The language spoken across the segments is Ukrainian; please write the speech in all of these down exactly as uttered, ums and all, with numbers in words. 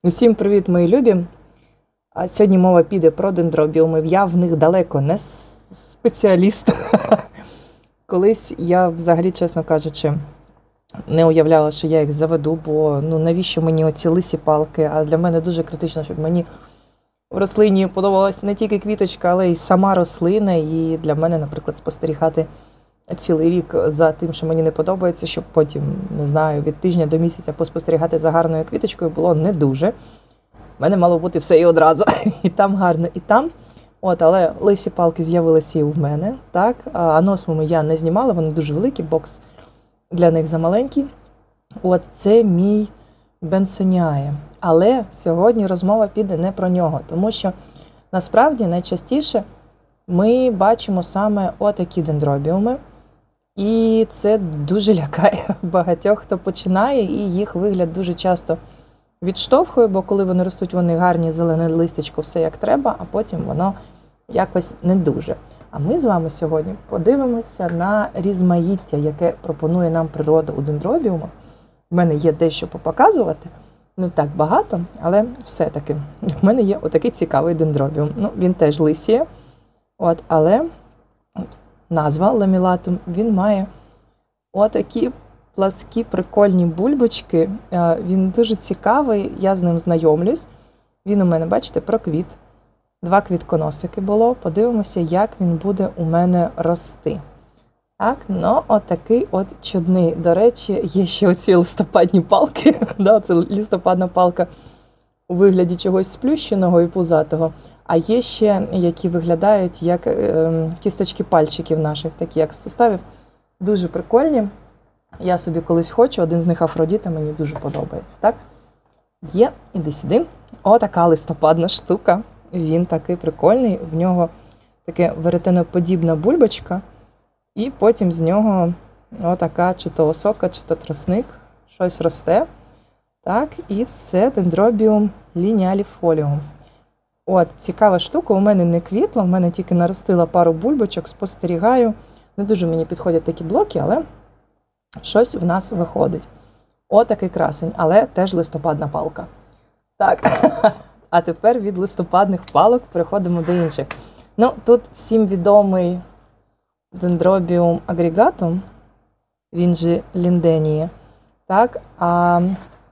Усім привіт, мої любі! А сьогодні мова піде про дендробіуми. Я в них далеко не спеціаліст. Колись я, взагалі, чесно кажучи, не уявляла, що я їх заведу, бо ну навіщо мені оці лисі палки? А для мене дуже критично, щоб мені в рослині подобалась не тільки квіточка, але й сама рослина. І для мене, наприклад, спостерігати цілий рік за тим, що мені не подобається, щоб потім, не знаю, від тижня до місяця поспостерігати за гарною квіточкою було не дуже. У мене мало бути все і одразу. І там гарно, і там. От, але лисі палки з'явилися і в мене. Так? Аносмуми я не знімала, вони дуже великі, бокс для них замаленький. От, це мій бенсоніає. Але сьогодні розмова піде не про нього, тому що насправді найчастіше ми бачимо саме отакі дендробіуми. І це дуже лякає багатьох, хто починає, і їх вигляд дуже часто відштовхує, бо коли вони ростуть, вони гарні, зелене листячко, все як треба, а потім воно якось не дуже. А ми з вами сьогодні подивимося на різмаїття, яке пропонує нам природа у дендробіумах. У мене є дещо попоказувати, не так багато, але все-таки в мене є отакий цікавий дендробіум. Ну, він теж лисіє, от, але назва ламілатум, він має отакі пласкі прикольні бульбочки. Він дуже цікавий, я з ним знайомлюсь. Він у мене, бачите, проквіт. Два квітконосики було. Подивимося, як він буде у мене рости. Так, ну, отакий от чудний. До речі, є ще оці листопадні палки. Да, це листопадна палка у вигляді чогось сплющеного і пузатого. А є ще, які виглядають як е, кісточки пальчиків наших, такі як з суставів. Дуже прикольні. Я собі колись хочу, один з них Афродіта, мені дуже подобається. Так? Є, іди сюди. Отака листопадна штука. Він такий прикольний. В нього таке веретеноподібна бульбочка. І потім з нього отака чи то осока, чи то тросник. Щось росте. Так, і це дендробіум лініаліфоліум. От, цікава штука, у мене не квітла, у мене тільки наростила пару бульбочок, спостерігаю. Не дуже мені підходять такі блоки, але щось в нас виходить. Отакий красень, але теж листопадна палка. Так, а тепер від листопадних палок переходимо до інших. Ну, тут всім відомий дендробіум агрегатум, він же лінденія. Так, а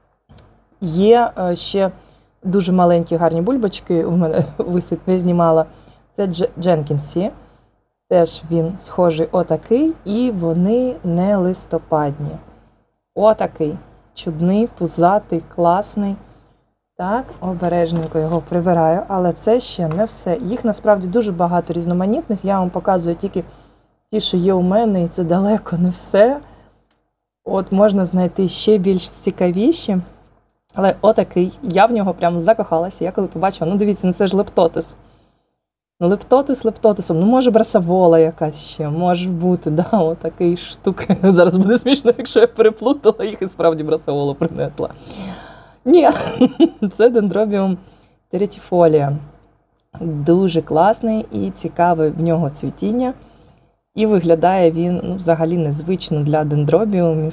є ще дуже маленькі гарні бульбочки, у мене висить, не знімала. Це Дженкінсі. Теж він схожий отакий, і вони не листопадні. Отакий. Чудний, пузатий, класний. Так, обережненько його прибираю, але це ще не все. Їх насправді дуже багато різноманітних. Я вам показую тільки ті, що є у мене, і це далеко не все. От можна знайти ще більш цікавіші. Але отакий, я в нього прямо закохалася. Я коли побачила, ну дивіться, ну це ж лептотис. Ну лептотис лептотисом, ну може брасавола якась ще, може бути, да, отакий штук. Зараз буде смішно, якщо я переплутала їх і справді брасаволу принесла. Ні, це дендробіум теретіфолія. Дуже класний і цікаве в нього цвітіння. І виглядає він, ну, взагалі незвично для дендробіумів.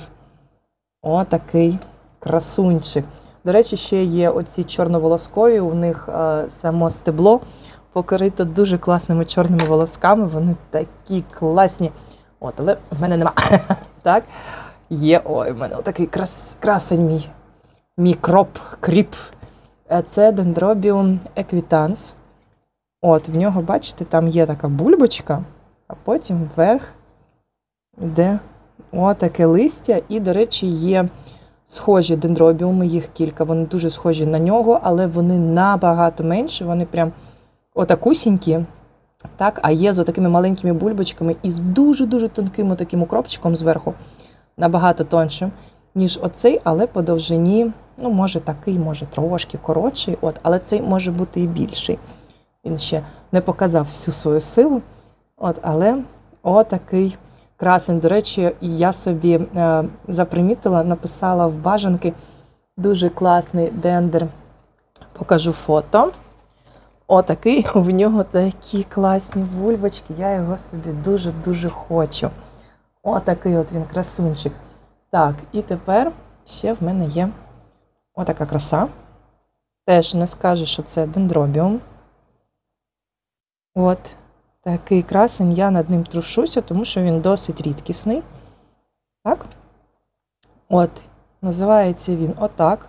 Отакий красунчик. До речі, ще є оці чорноволоскові, у них а, само стебло покрито дуже класними чорними волосками, вони такі класні. От, але в мене нема. Так, є, ой, в мене отакий крас, красень мій, мій кроп, кріп. Це дендробіум еквітанс. От, в нього, бачите, там є така бульбочка, а потім вверх йде отаке листя. І, до речі, є схожі дендробіуми, їх кілька, вони дуже схожі на нього, але вони набагато менші, вони прям отакусінькі, так, а є з отакими маленькими бульбочками і з дуже-дуже тонким таким укропчиком зверху, набагато тоншим, ніж оцей, але по довжині, ну, може такий, може трошки коротший, от, але цей може бути і більший. Він ще не показав всю свою силу, от, але отакий красень. До речі, я собі е, запримітила, написала в бажанки дуже класний дендер. Покажу фото. Отакий, в нього такі класні бульбочки, я його собі дуже-дуже хочу. Отакий от він красунчик. Так, і тепер ще в мене є отака краса. Теж не скажеш, що це дендробіум. От такий красень, я над ним трушуся, тому що він досить рідкісний. Так? От, називається він отак.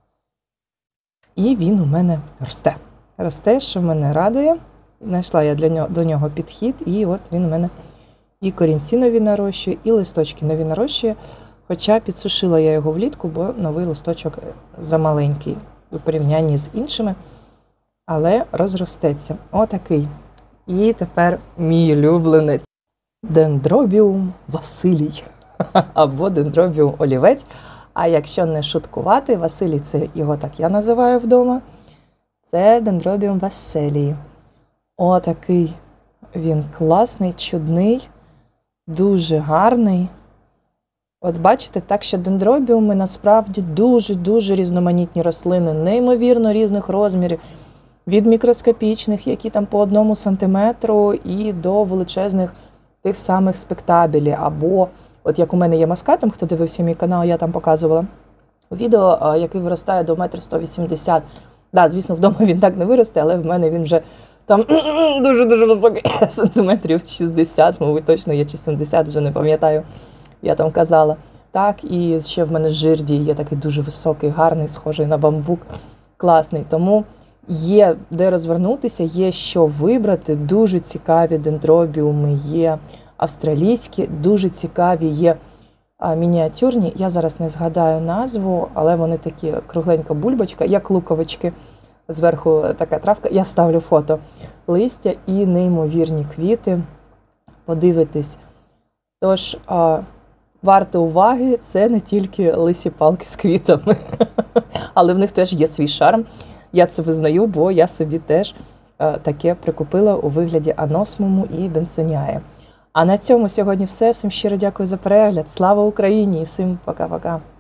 І він у мене росте. Росте, що мене радує. Знайшла я для нього, до нього підхід, і от він у мене і корінці нові нарощує, і листочки нові нарощує. Хоча підсушила я його влітку, бо новий листочок замаленький у порівнянні з іншими. Але розростеться. Отакий. І тепер мій улюбленець. Дендробіум Василій. Або дендробіум олівець. А якщо не шуткувати, Василій, це його так я називаю вдома, це дендробіум Василій. Отакий він класний, чудний, дуже гарний. От бачите, так що дендробіуми насправді дуже-дуже різноманітні рослини, неймовірно різних розмірів. Від мікроскопічних, які там по одному сантиметру, і до величезних тих самих спектабілі. Або, от як у мене є маскатом, хто дивився мій канал, я там показувала відео, який виростає до метр сто вісімдесят. Да, звісно, вдома він так не виросте, але в мене він вже там дуже-дуже високий, сантиметрів шістдесят, мабуть, точно є, чи сімдесят, вже не пам'ятаю, я там казала. Так, і ще в мене жирді є такий дуже високий, гарний, схожий на бамбук, класний. Тому є де розвернутися, є що вибрати, дуже цікаві дендробіуми, є австралійські, дуже цікаві, є а, мініатюрні. Я зараз не згадаю назву, але вони такі кругленька бульбочка, як луковички, зверху така травка. Я ставлю фото листя і неймовірні квіти. Подивитись. Тож, а, варто уваги, це не тільки лисі палки з квітами, але в них теж є свій шарм. Я це визнаю, бо я собі теж а, таке прикупила у вигляді аносмуму і бенсоніаї. А на цьому сьогодні все. Всім щиро дякую за перегляд. Слава Україні і всім пока-пока.